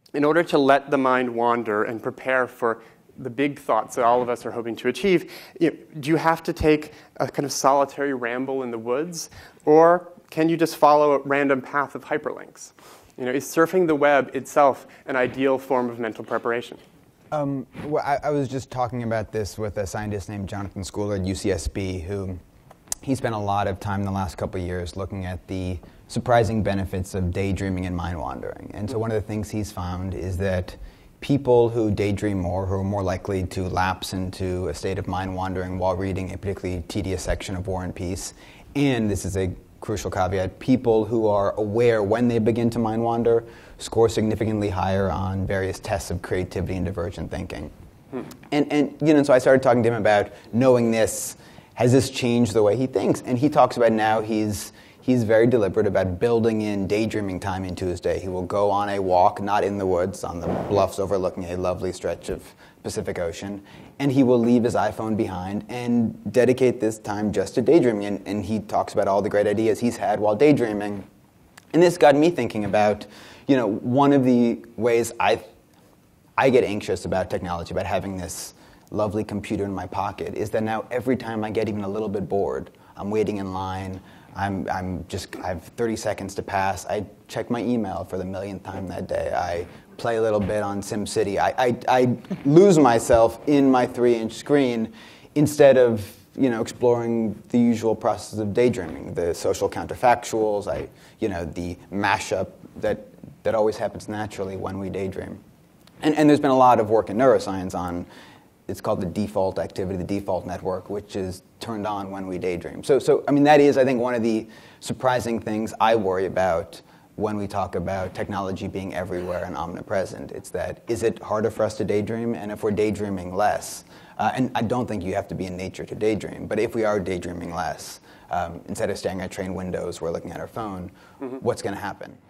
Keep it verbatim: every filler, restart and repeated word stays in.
in order to let the mind wander and prepare for the big thoughts that all of us are hoping to achieve, you know, do you have to take a kind of solitary ramble in the woods, or can you just follow a random path of hyperlinks? You know, is surfing the web itself an ideal form of mental preparation? Um, well, I, I was just talking about this with a scientist named Jonathan Schooler at U C S B, who he spent a lot of time in the last couple of years looking at the surprising benefits of daydreaming and mind wandering. And so one of the things he's found is that people who daydream more, who are more likely to lapse into a state of mind wandering while reading a particularly tedious section of War and Peace, and this is a crucial caveat, people who are aware when they begin to mind wander score significantly higher on various tests of creativity and divergent thinking. Hmm. And, and you know, so I started talking to him about knowing this, has this changed the way he thinks? And he talks about now he's He's very deliberate about building in daydreaming time into his day. He will go on a walk, not in the woods, on the bluffs overlooking a lovely stretch of Pacific Ocean, and he will leave his iPhone behind and dedicate this time just to daydreaming. And, and he talks about all the great ideas he's had while daydreaming. And this got me thinking about, you know, one of the ways I, I get anxious about technology, about having this lovely computer in my pocket, is that now every time I get even a little bit bored, I'm waiting in line, I'm, I'm just, I have thirty seconds to pass. I check my email for the millionth time that day. I play a little bit on SimCity. I, I, I lose myself in my three-inch screen instead of, you know, exploring the usual process of daydreaming, the social counterfactuals, I, you know, the mashup that, that always happens naturally when we daydream. And, and there's been a lot of work in neuroscience on, it's called the default activity, the default network, which is turned on when we daydream. So, so I mean, that is, I think, one of the surprising things I worry about when we talk about technology being everywhere and omnipresent. It's that, is it harder for us to daydream? And if we're daydreaming less, uh, and I don't think you have to be in nature to daydream, but if we are daydreaming less, um, instead of staring at train windows, we're looking at our phone, mm-hmm. what's going to happen?